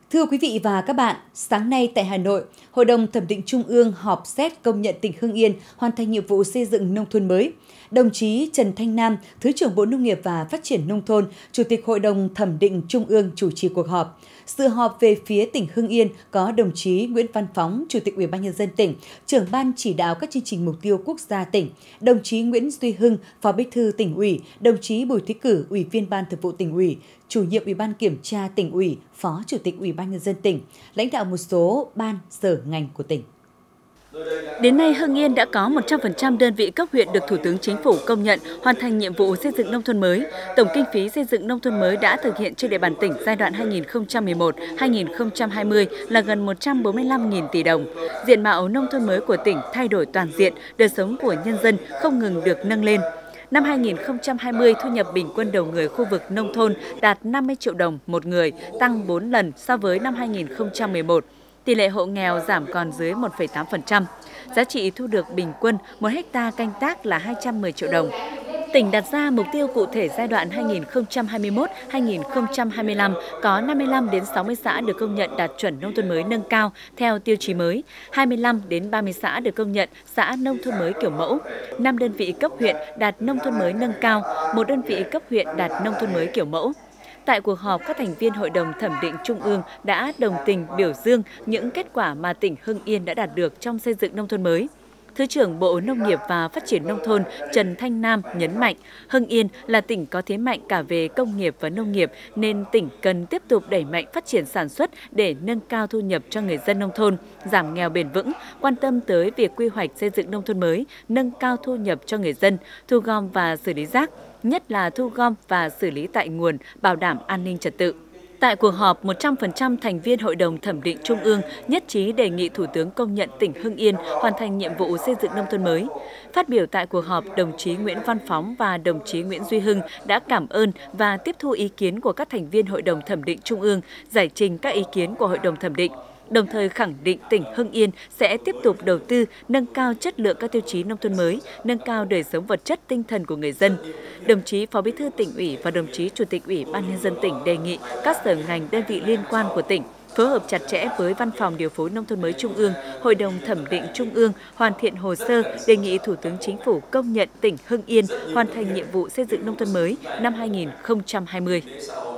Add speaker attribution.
Speaker 1: Thưa quý vị và các bạn, sáng nay tại Hà Nội, Hội đồng Thẩm định Trung ương họp xét công nhận tỉnh Hưng Yên hoàn thành nhiệm vụ xây dựng nông thôn mới. Đồng chí Trần Thanh Nam, Thứ trưởng Bộ Nông nghiệp và Phát triển Nông thôn, Chủ tịch Hội đồng Thẩm định Trung ương chủ trì cuộc họp. Dự họp về phía tỉnh Hưng Yên có đồng chí Nguyễn Văn Phóng, Chủ tịch Ủy ban Nhân dân tỉnh, trưởng ban chỉ đạo các chương trình mục tiêu quốc gia tỉnh, đồng chí Nguyễn Duy Hưng, Phó Bí thư Tỉnh ủy, đồng chí Bùi Thế Cử, Ủy viên Ban Thường vụ Tỉnh ủy, Chủ nhiệm Ủy ban Kiểm tra Tỉnh ủy, Phó Chủ tịch Ủy ban Nhân dân tỉnh, lãnh đạo một số ban, sở ngành của tỉnh.
Speaker 2: Đến nay, Hưng Yên đã có 100% đơn vị cấp huyện được Thủ tướng Chính phủ công nhận hoàn thành nhiệm vụ xây dựng nông thôn mới. Tổng kinh phí xây dựng nông thôn mới đã thực hiện trên địa bàn tỉnh giai đoạn 2011-2020 là gần 145.000 tỷ đồng. Diện mạo nông thôn mới của tỉnh thay đổi toàn diện, đời sống của nhân dân không ngừng được nâng lên. Năm 2020, thu nhập bình quân đầu người khu vực nông thôn đạt 50 triệu đồng một người, tăng 4 lần so với năm 2011. Tỷ lệ hộ nghèo giảm còn dưới 1,8%. Giá trị thu được bình quân 1 hectare canh tác là 210 triệu đồng. Tỉnh đặt ra mục tiêu cụ thể giai đoạn 2021-2025 có 55 đến 60 xã được công nhận đạt chuẩn nông thôn mới nâng cao theo tiêu chí mới, 25 đến 30 xã được công nhận xã nông thôn mới kiểu mẫu, 5 đơn vị cấp huyện đạt nông thôn mới nâng cao, 1 đơn vị cấp huyện đạt nông thôn mới kiểu mẫu. Tại cuộc họp, các thành viên Hội đồng Thẩm định Trung ương đã đồng tình biểu dương những kết quả mà tỉnh Hưng Yên đã đạt được trong xây dựng nông thôn mới. Thứ trưởng Bộ Nông nghiệp và Phát triển Nông thôn Trần Thanh Nam nhấn mạnh, Hưng Yên là tỉnh có thế mạnh cả về công nghiệp và nông nghiệp, nên tỉnh cần tiếp tục đẩy mạnh phát triển sản xuất để nâng cao thu nhập cho người dân nông thôn, giảm nghèo bền vững, quan tâm tới việc quy hoạch xây dựng nông thôn mới, nâng cao thu nhập cho người dân, thu gom và xử lý rác, nhất là thu gom và xử lý tại nguồn, bảo đảm an ninh trật tự. Tại cuộc họp, 100% thành viên Hội đồng Thẩm định Trung ương nhất trí đề nghị Thủ tướng công nhận tỉnh Hưng Yên hoàn thành nhiệm vụ xây dựng nông thôn mới. Phát biểu tại cuộc họp, đồng chí Nguyễn Văn Phóng và đồng chí Nguyễn Duy Hưng đã cảm ơn và tiếp thu ý kiến của các thành viên Hội đồng Thẩm định Trung ương, giải trình các ý kiến của Hội đồng Thẩm định, đồng thời khẳng định tỉnh Hưng Yên sẽ tiếp tục đầu tư, nâng cao chất lượng các tiêu chí nông thôn mới, nâng cao đời sống vật chất tinh thần của người dân. Đồng chí Phó Bí thư Tỉnh ủy và đồng chí Chủ tịch Ủy ban Nhân dân tỉnh đề nghị các sở ngành đơn vị liên quan của tỉnh phối hợp chặt chẽ với Văn phòng Điều phối Nông thôn mới Trung ương, Hội đồng Thẩm định Trung ương hoàn thiện hồ sơ đề nghị Thủ tướng Chính phủ công nhận tỉnh Hưng Yên hoàn thành nhiệm vụ xây dựng nông thôn mới năm 2020.